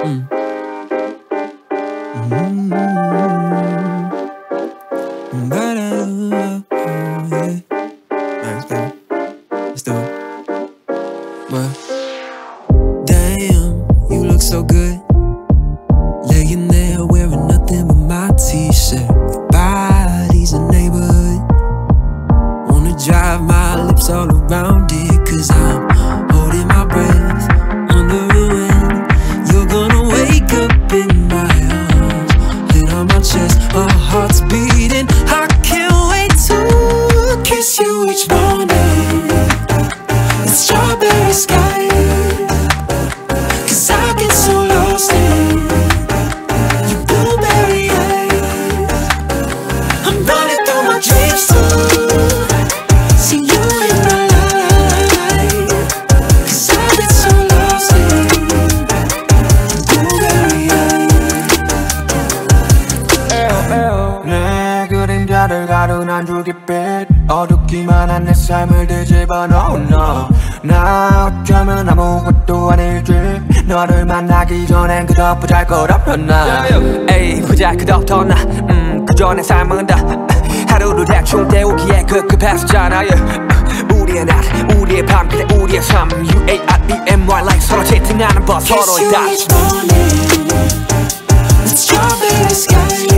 Mm. Nice, baby. Let's do it. Well, damn, you look so good. Laying there wearing nothing but my t-shirt. The body's a neighborhood. Wanna drive my lips all around it, 'cause I'm holding my breath under the wind. You're gonna wake up in my arms, head on my chest, our hearts beating. I can't wait to kiss you each morning. It's strawberry skies, 'cause I get so lost in your blueberry eyes. I'm running through my dreams too. See you in my life, 'cause I get so lost in your blueberry eyes. 내 그림자를 가둔 한 줄깃빛, 어둡기만 한 내 삶을 뒤집어 놓은 너. 나 어쩌면 아무것도 아닐지. 너를 만나기 전엔 그저 보잘것없던 나. 에이 보잘것없던 나. 그저 내 삶은 다 하루를 대충 때우기에 급급했었잖아. 우리의 낮, 우리의 밤, 그래 우리의 삶. UAREMY like 서로 채팅하는 법, 서로의 Kiss you each morning with strawberry skies.